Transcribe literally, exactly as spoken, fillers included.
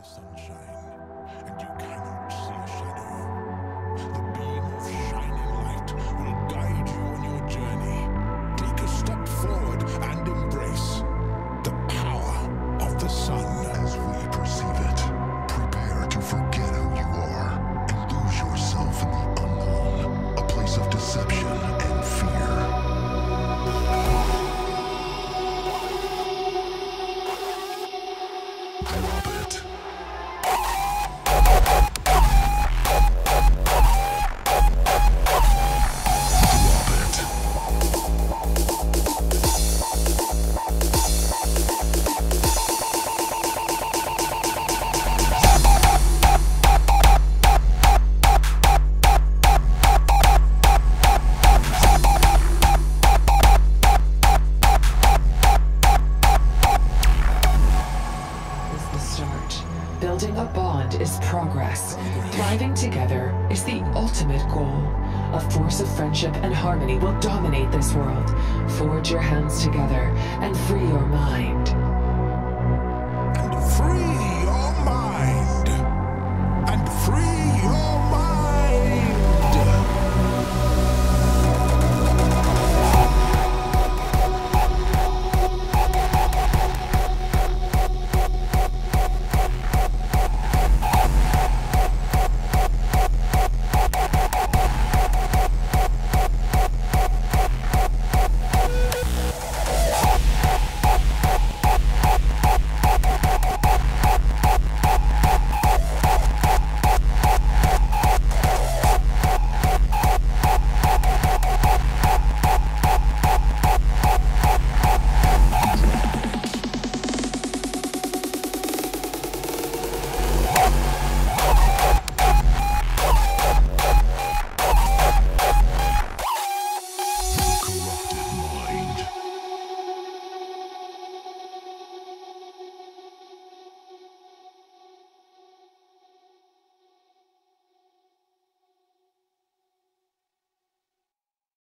the sunshine, and you cannot see a shadow. The beam of shining light will guide you on your journey. Take a step forward and embrace the power of the sun. As we perceive it, prepare to forget who you are and lose yourself in the unknown, a place of deception and fear. Drop it. Building a bond is progress. Thriving together is the ultimate goal. A force of friendship and harmony will dominate this world. Forge your hands together and free your mind.